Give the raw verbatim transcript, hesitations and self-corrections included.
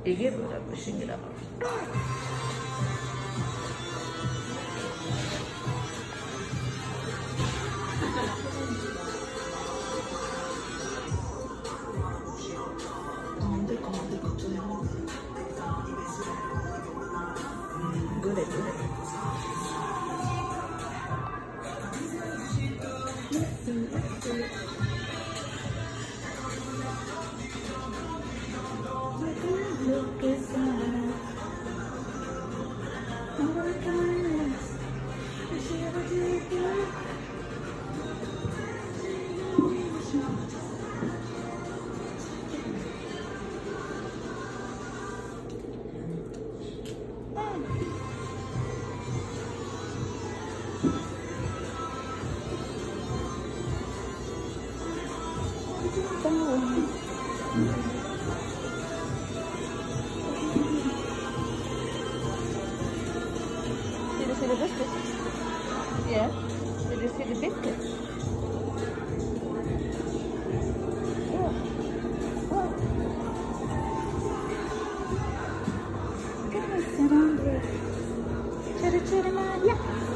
Take it, we're pushing it up. Good, good. Let's see, let's see. Look inside. Our kindness. We share what you do. Did you see the biscuit? Yeah. Did you see the biscuit? Yeah. What? Come on, sit on there. Chitty chitty man, yeah.